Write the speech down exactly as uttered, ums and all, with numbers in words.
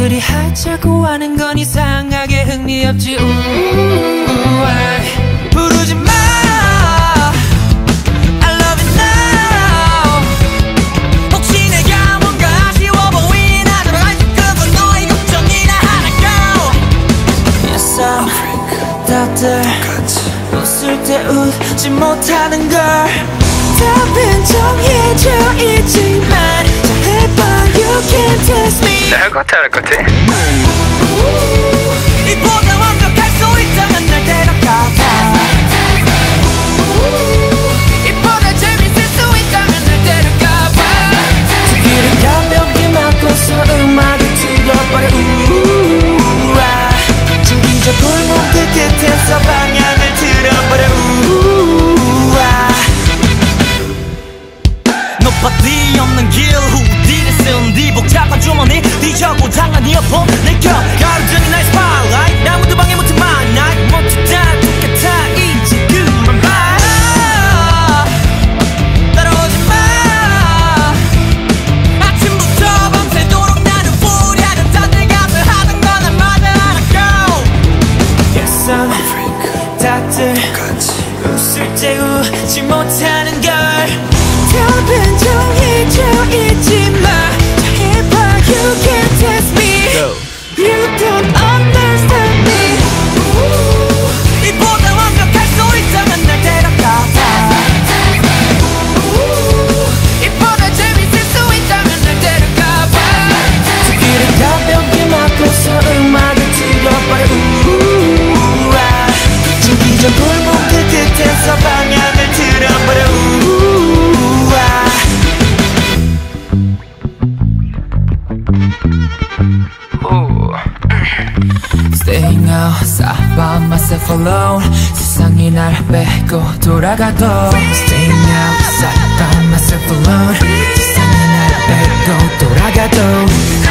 둘이 하자고 하는 건 이상하게 흥미없지. 우우, 부르지 마. I love it now. 혹시 내가 뭔가 아쉬워 보이나 돌아갈 때 그건 너의 걱정이나 하라고. Yes, I'm 다들 웃을 때 웃지 못하는 걸 답은 정해져 있지만 잘해봐. You can't test me. 네, 할 것 같아, 할 것 같아. 이보다 완벽할 수 있다면 날 데려가봐. 이보다 재밌을 수 있다면 날 데려가봐. 길을 가볍게 막고서 음악을 틀어버려. 우우아 진기저 골목 그 끝에서 방향을 틀어버려. 우우아 높아뒤 없는 길 후디를 쓴 뒤 복잡한 주머니 뒤져고 장난 이어폰 내겨 가로등이 나의 스팟라이트 나무도 방해 못해 my night 모두 다 똑같아 이제 그만 봐. 따라오지 마. 아침부터 밤새도록 나를 우려하는 다들 값을 하던 건 난 맞아 알았고. Yes I'm a freak. 다들 웃을 때 웃지 못하는 걸 답은 정해져 있지만 잘해봐. You can't test me. You don't understand me. 우우, 이보다 완벽할 수 있다면 날 데려가봐. 우우, 이보다 재밌을 수 있다면 날 데려가봐. 길을 가볍게 막고서 음악을 틀어버려. 우우아 진기저 골목 그 끝에서 방향을 틀어버려. 우우아 Staying outside by myself alone. 세상이 날 빼고 돌아가도 Staying outside by myself alone. 세상이 날 빼고 돌아가도